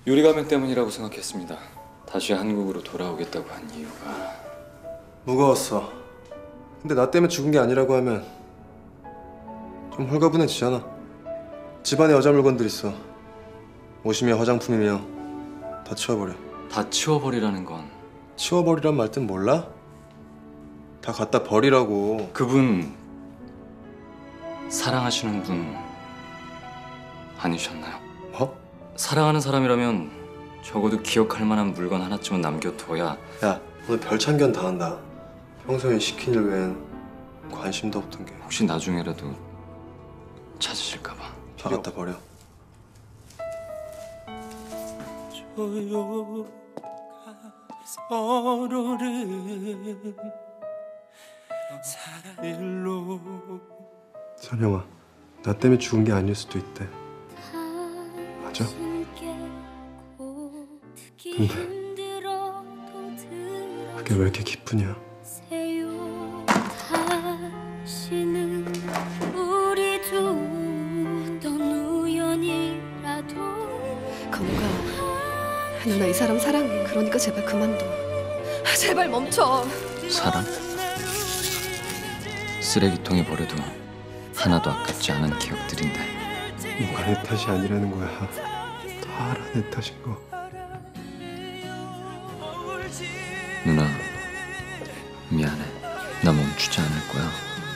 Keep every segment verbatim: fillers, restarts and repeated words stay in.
유리 가면 때문이라고 생각했습니다. 다시 한국으로 돌아오겠다고 한 이유가 무거웠어. 근데 나 때문에 죽은 게 아니라고 하면 좀 홀가분해지잖아. 집안에 여자 물건들 있어. 옷이며 화장품이며 다 치워버려. 다 치워버리라는 건 치워버리란 말 뜻 몰라? 다 갖다 버리라고. 그분 사랑하시는 분 아니셨나요? 뭐? 사랑하는 사람이라면 적어도 기억할 만한 물건 하나쯤은 남겨둬야. 야, 오늘 별참견 다 한다. 평소에 시킨 일 외엔 관심도 없던 게. 혹시 나중에라도 찾으실까 봐. 다 갖다 버려. 서로를 사랑일로. 선영아, 나 때문에 죽은 게 아닐 수도 있대. 맞아? 근데 그게 왜 이렇게 기쁘냐? 건우가, 누나 이 사람 사랑해. 그러니까 제발 그만둬. 제발 멈춰. 사랑? 쓰레기통에 버려도 하나도 아깝지 않은 기억들인데. 뭐가 내 탓이 아니라는 거야. 다 알아, 내 탓인 거. 누나, 미안해. 나 멈추지 않을 거야.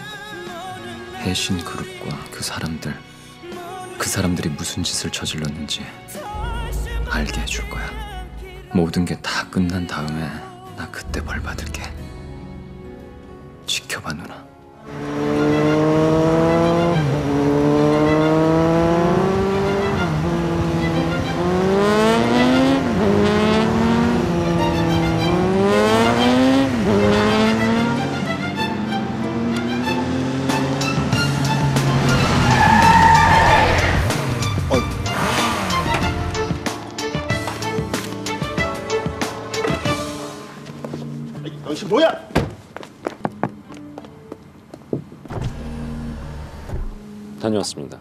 해신 그룹과 그 사람들, 그 사람들이 무슨 짓을 저질렀는지 알게 해줄 거야. 모든 게 다 끝난 다음에 나 그때 벌 받을게. 지켜봐, 누나. 당신 뭐야? 다녀왔습니다.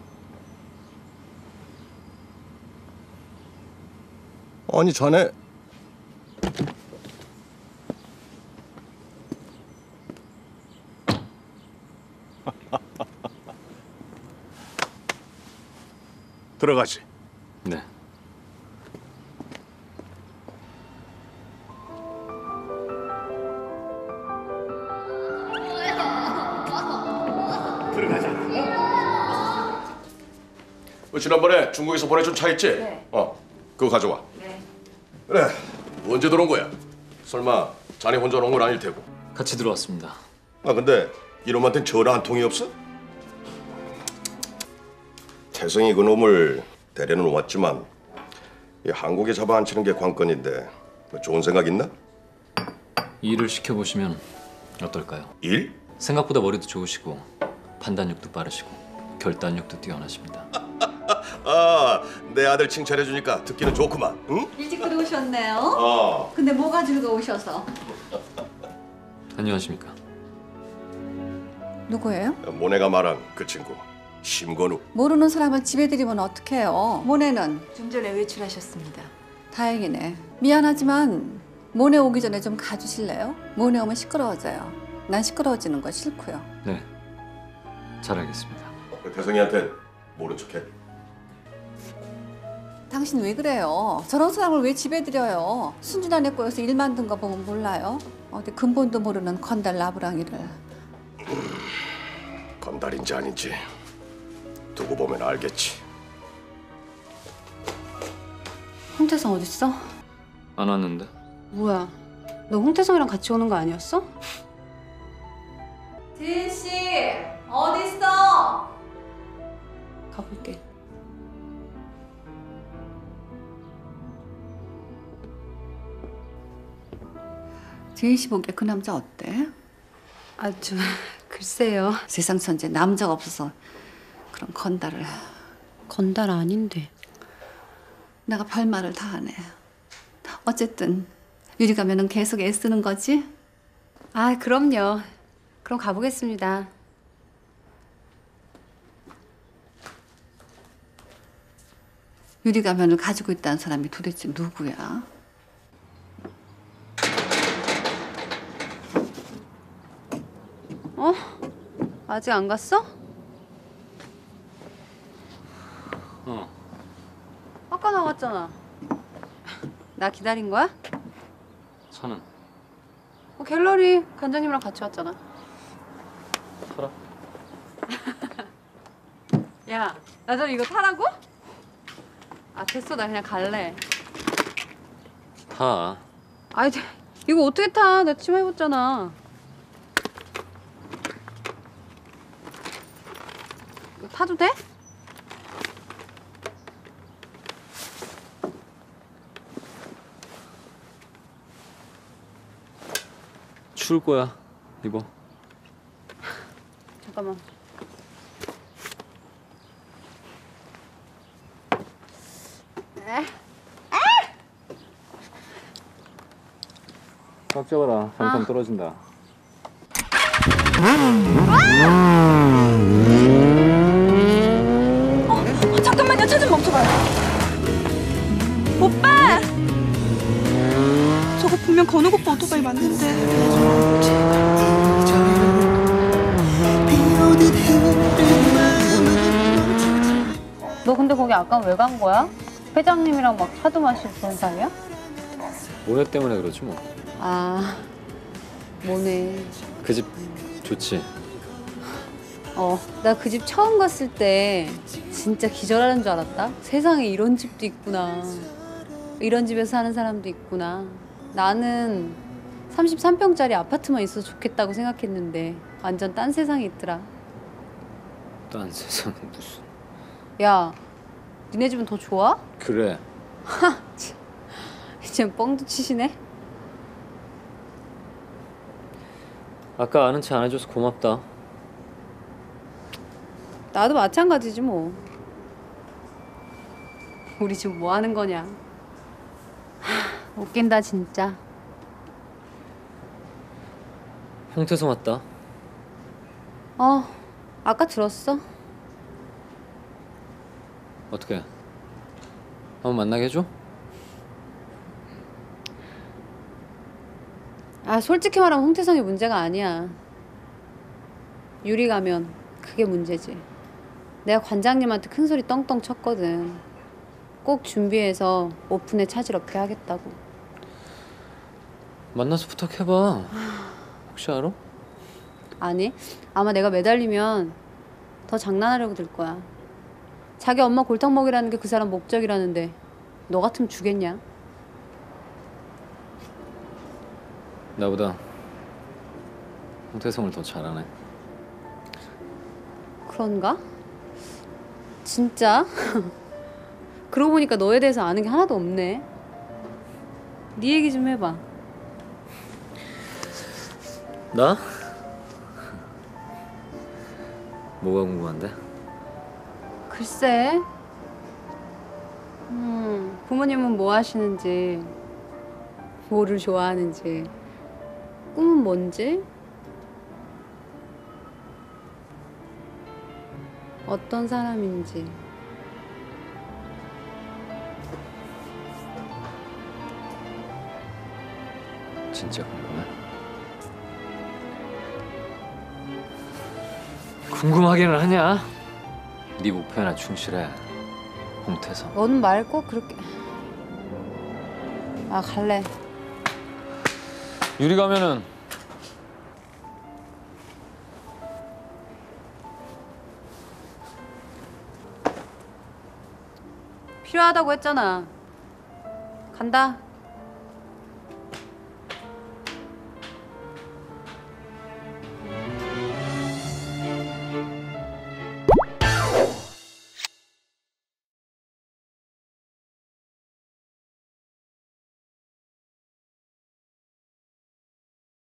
아니 자네 들어가지. 네. 들어가자. 어, 지난번에 중국에서 보내준 차 있지? 네. 어, 그거 가져와. 네. 그래. 언제 들어온 거야? 설마 자네 혼자 온 건 아닐 테고. 같이 들어왔습니다. 아 근데 이놈한텐 전화 한 통이 없어? 태성이 그 놈을 데려는 왔지만 이 한국에 잡아앉히는 게 관건인데 뭐 좋은 생각 있나? 일을 시켜보시면 어떨까요? 일? 생각보다 머리도 좋으시고 판단력도 빠르시고 결단력도 뛰어나십니다. 아, 내 아들 칭찬해주니까 듣기는 좋구만. 응? 일찍 들어오셨네요. 어. 근데 뭐가 즐거우셔서? 안녕하십니까? 누구예요? 모네가 말한 그 친구 심건우. 모르는 사람을 집에 들이면 어떡해요. 모네는 좀 전에 외출하셨습니다. 다행이네. 미안하지만 모네 오기 전에 좀 가주실래요? 모네 오면 시끄러워져요. 난 시끄러워지는 거 싫고요. 네, 잘 알겠습니다. 태성이한테 모른 척해. 당신 왜 그래요? 저런 사람을 왜 집에 들여요? 순진한 애 꼬여서 일 만든 거 보면 몰라요? 어디 근본도 모르는 건달 나부랑이를. 건달인지 아닌지 두고 보면 알겠지. 홍태성 어딨어? 안 왔는데? 뭐야? 너 홍태성이랑 같이 오는 거 아니었어? 지인 씨 어딨어? 가볼게. 지인 씨 보기에 그 남자 어때? 아주 글쎄요. 세상 천재 남자가 없어서 그런 건달을. 건달 아닌데. 내가 별말을 다 하네. 어쨌든 유리 가면은 계속 애쓰는 거지? 아 그럼요. 그럼 가보겠습니다. 유리 가면을 가지고 있다는 사람이 도대체 누구야? 어? 아직 안 갔어? 어. 아까 나갔잖아. 나 기다린 거야? 선은 어, 갤러리 관장님이랑 같이 왔잖아. 타라. 야, 나 저 이거 타라고? 아 됐어, 나 그냥 갈래. 타. 아이, 이거 어떻게 타? 나 치마 입었잖아. 이거 타도 돼? 추울 거야. 입어. 잠깐만. 꽉 잡아라. 잘못하면 떨어진다. 잠깐만요. 차 좀 멈춰봐요. 오빠! 저거 분명 건욱 오빠 오토바이 맞는데. 너 근데 거기 아까 왜 간 거야? 회장님이랑 막 차도 마시고 그런 사이야? 모네 때문에 그러지 뭐. 아, 뭐네. 그 집 좋지. 어, 나 그 집 처음 갔을 때 진짜 기절하는 줄 알았다. 세상에 이런 집도 있구나. 이런 집에서 사는 사람도 있구나. 나는 삼십삼 평짜리 아파트만 있어도 좋겠다고 생각했는데 완전 딴 세상이 있더라. 딴 세상에 무슨. 야, 니네 집은 더 좋아? 그래. 이젠 뻥도 치시네? 아까 아는 체 안 해줘서 고맙다. 나도 마찬가지지 뭐. 우리 지금 뭐 하는 거냐? 하, 웃긴다 진짜. 홍태성 왔다. 어, 아까 들었어. 어떻게? 한번 만나게 해줘? 아, 솔직히 말하면 홍태성이 문제가 아니야. 유리 가면 그게 문제지. 내가 관장님한테 큰 소리 떵떵 쳤거든. 꼭 준비해서 오픈에 차질 없게 하겠다고. 만나서 부탁해봐. 혹시 알아? 아니, 아마 내가 매달리면 더 장난하려고 들 거야. 자기 엄마 골탕 먹이라는 게 그 사람 목적이라는데 너 같으면 주겠냐? 나보다 홍태성을 더 잘하네. 그런가? 진짜? 그러고 보니까 너에 대해서 아는 게 하나도 없네. 네 얘기 좀 해봐. 나? 뭐가 궁금한데? 글쎄. 음, 부모님은 뭐 하시는지, 뭐를 좋아하는지, 꿈은 뭔지, 어떤 사람인지. 진짜 궁금해? 궁금하기는 하냐? 네 목표에나 충실해. 홍태성. 너는 말고 그렇게. 아, 갈래. 유리 가면은 필요하다고 했잖아. 간다.